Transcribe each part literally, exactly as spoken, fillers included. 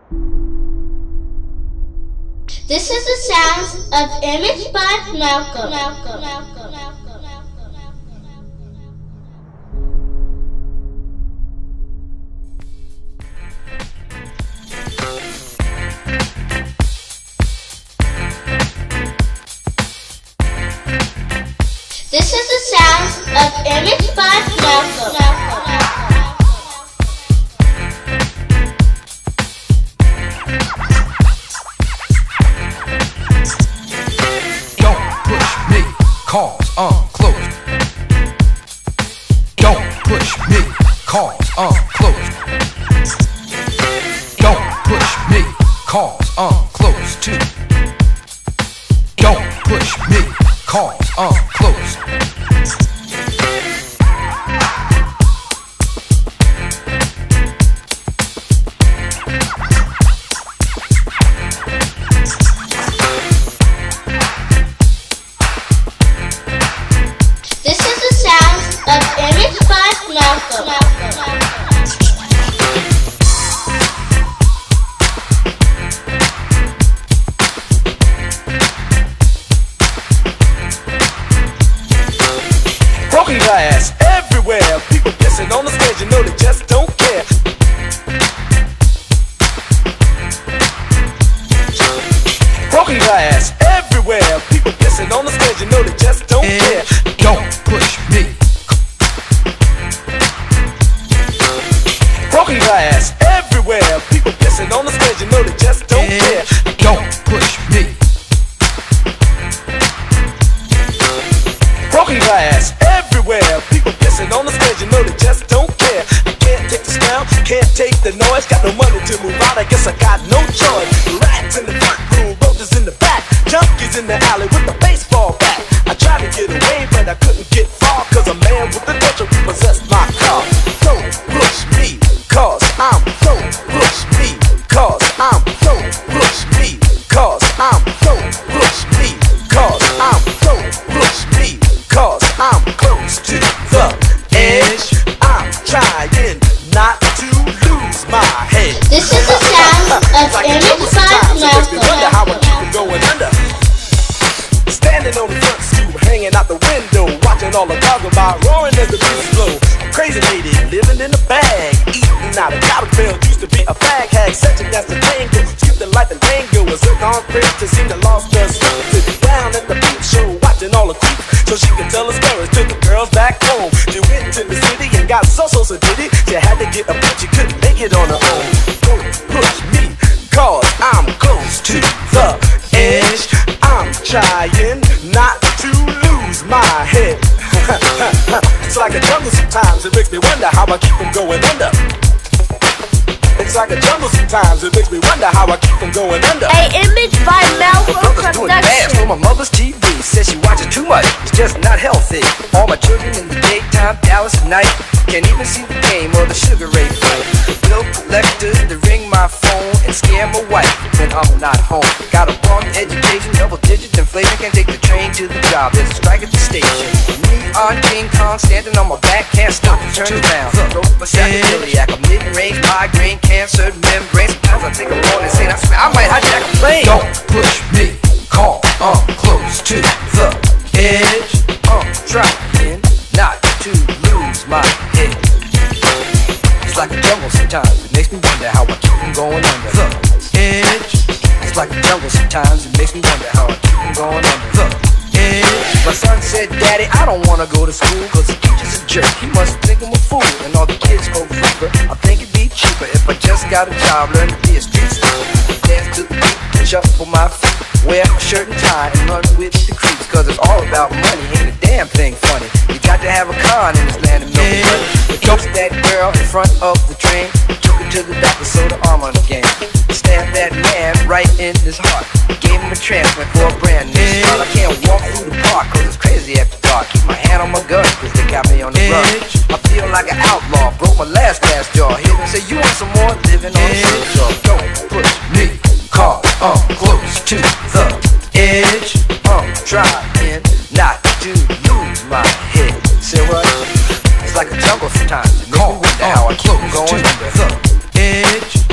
This is the sounds of Image by Malcolm. Malcolm. Malcolm. This is the sounds of Image by Malcolm. Don't push me, cause I'm close. Don't push me, cause I'm close. Don't push me, cause I'm close too. Don't push me, cause I'm close. This is the sounds of Image by Malcolm. Broken glass everywhere, people pissing on the stage, you know they just don't care. Broken glass everywhere, people pissing on the stage, you know they just don't care. Don't push me. Broken glass everywhere, people pissing on the stage, you know they just don't care. Don't push me. Broken glass everywhere, people pissing on the stage, you know they just don't care. I can't take the sound, can't take the noise, got no money to move out, I guess I got no choice. Rats in the front room, roaches in the back, junkies in the alley with the baseball bat. I tried to get away, but I couldn't get far, cause a man with a torture repossessed my car. Don't push me, cause I'm, don't push me, cause I'm, don't push me, cause I'm, don't push me, cause I'm, don't push me, cause I'm close to the edge. I'm trying not to lose my head. This is the sounds of Image by Malcolm. Wonder how I Malcolm. keep it going under. Standing on the front stoop, hanging out the window, watching all the cars go by, roaring as the breeze blow. Crazy lady living in a bag, eating out of garbage pail. Used to be a fag hag, such a dance to tango, skipping like the tango. Was hooked on Chris to seem to lost her sleep. Down at the beach show, watching all the creeps, so she could tell her stories to the girls back home. She went to the city and got so so so did it. She had to get a bitch, she couldn't make it on her own. Don't push me, cause I'm close to the edge. I'm trying not to lose my head. It's like a jungle sometimes, it makes me wonder how I keep from going under. It's like a jungle sometimes, it makes me wonder how I keep from going under. A Image by Malcolm Brother's doing fast production. for my mother's T V. Says she watches too much, it's just not healthy. All my children in the daytime, Dallas at night. Can't even see the game or the Sugar Ray fight. Bill collectors to ring my phone and scare my wife when I'm not home. Got a wrong education, double digit inflation. Can't take the train to the job, there's a strike at the station. Me on King Kong, standing on my back, can't stop to turn around. Throw myself a celiac, a mid-range migraine, cancer, membrane. Sometimes I take a roll and say, I swear I might hijack a plane. Don't push me, cause I'm close to the edge. I'm trying not to lose my head. It's like a jungle sometimes, it makes me wonder how I keep from going under the Edge, It's like a jungle sometimes, it makes me wonder how I keep from going under the edge. My son said, Daddy, I don't wanna go to school, cause the teacher's a jerk. He must think I'm a fool, and all the kids go fever. I think it'd be cheaper if I just got a job, learn to be a street star. Dance to the beat, shuffle my feet, wear a shirt and tie, and run with the creeps. Cause it's all about money, ain't a damn thing funny. You got to have a con in this land of milk and money. We toast that girl in front of the train, took her to the doctor, so the arm on the game. Stabbed that man right in his heart, gave him a transplant for a brand new start. I can't walk through the park cause it's crazy after dark. Keep my hand on my gun cause they got me on the run. I feel like an outlaw, broke my last glass jaw. Hear them say, you want some more? Living on the seashore. Don't push Me, cause I'm close to the edge. I'm trying not to lose my head. Say what? It's like a jungle sometimes. It makes me wonder how I keep from going under the edge. It's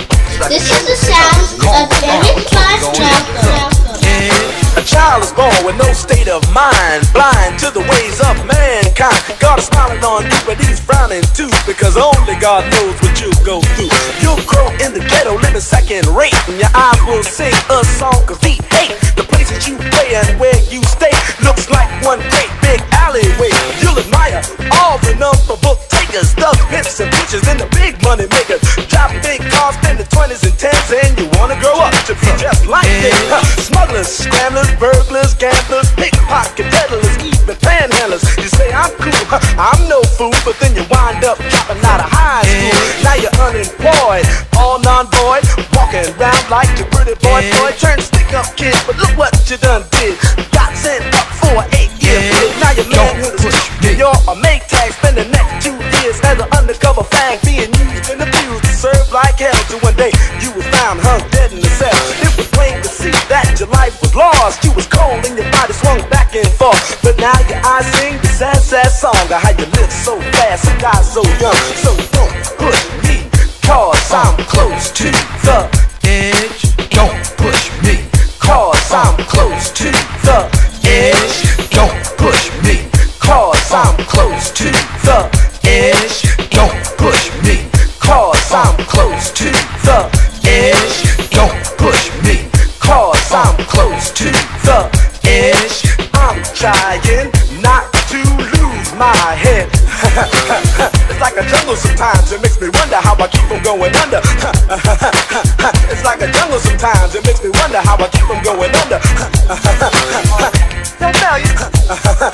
This is the sound of Image by Malcolm. A child is born with no state of mind, blind to the ways of mankind. God is smiling on you, but he's frowning too, because only God knows what you'll go through. You'll grow in the ghetto, living second rate, and your eyes will sing a song of heat hate. The places you play and where you stay looks like one great big alleyway. You'll admire all the number book takers, thugs, pimps, and bitches, and the big money makers. Driving big cars, spending twenties and tens, and you wanna grow up to be just like them. Huh. Smugglers, scramblers, burglars, gamblers, pickpocket peddlers, even panhandlers. You say I'm cool, huh, I'm no fool, but then you wind up dropping out of high school. Now you're unemployed, all non-void, walking around like your pretty boy boy. Turned stick-up kid, but look what you done did. Got sent up for an eight-year bid. Now your manhood is you're a make tag. Spend the next two years as an undercover fag, being used and abused to serve like hell. Till one day you was found hung dead in the cell. It was plain to see that your life was lost. You was cold and your body swung back and forth. But now your eyes sing the sad, sad song of how you live so fast and die so young. So don't push me, cause I'm close to the edge. Don't push me, cause I'm close to the edge. Don't push me, cause I'm close to the edge. Don't push me, cause I'm close to the edge. Don't push me, cause I'm close to the edge. I'm trying not to lose my head. It's like a jungle sometimes, it makes me wonder how I keep from going under. It's like a jungle sometimes, it makes me wonder how I keep from going under. Don't tell you.